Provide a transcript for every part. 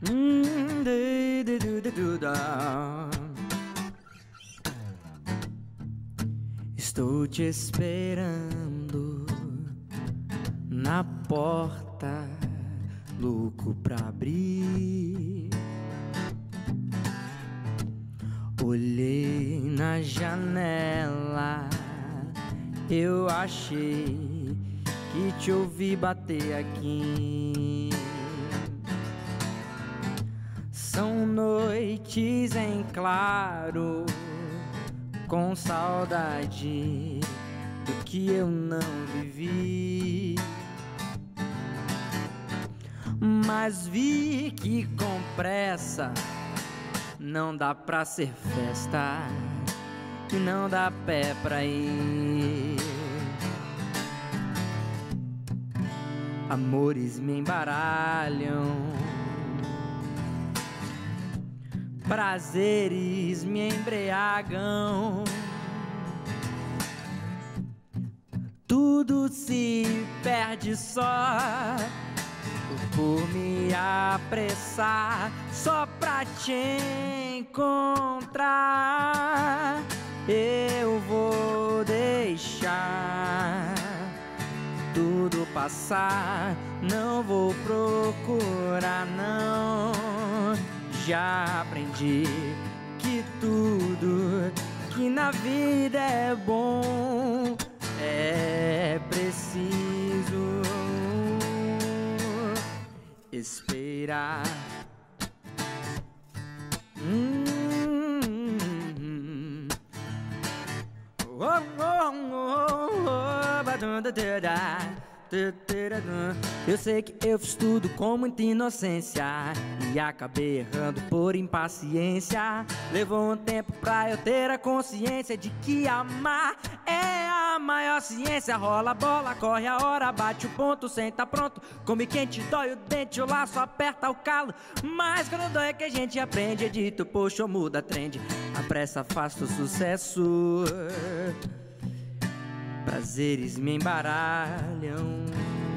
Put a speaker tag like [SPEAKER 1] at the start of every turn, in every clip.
[SPEAKER 1] Estou te esperando na porta, louco pra abrir. Olhei na janela, eu achei que te ouvi bater aqui. São noites em claro, com saudade do que eu não vivi. Mas vi que com pressa não dá pra ser festa e não dá pé pra ir. Amores me embaralham, prazeres me embriagam, tudo se perde só por me apressar, só pra te encontrar. Eu vou deixar tudo passar, não vou procurar, não. Já aprendi que tudo que na vida é bom é preciso esperar. Eu sei que eu fiz tudo com muita inocência e acabei errando por impaciência. Levou um tempo pra eu ter a consciência de que amar é a maior ciência. Rola a bola, corre a hora, bate o ponto, senta pronto. Come quente, dói o dente, o laço aperta o calo. Mas quando dói é que a gente aprende. Edito, poxa, ou muda a trend. A pressa afasta o sucesso. Prazeres me embaralham,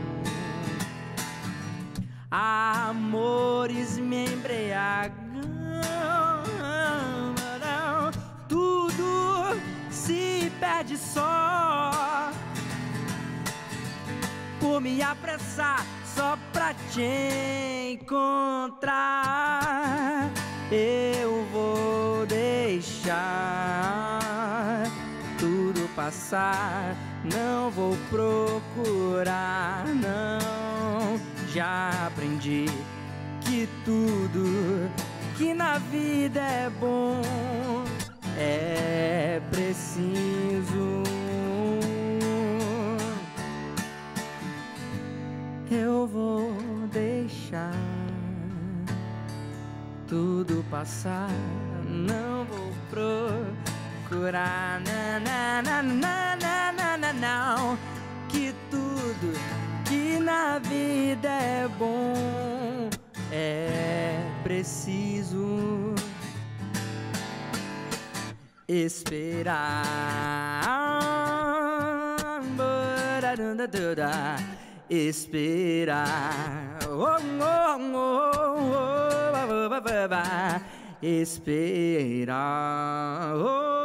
[SPEAKER 1] amores me embriagam, tudo se perde só por me apressar, só pra te encontrar. Eu vou deixar tudo passar, não vou procurar, não. Já aprendi que tudo que na vida é bom é preciso. Eu vou deixar tudo passar, não vou procurar, não. Que tudo que na vida é bom é preciso esperar. Esperar. Esperar.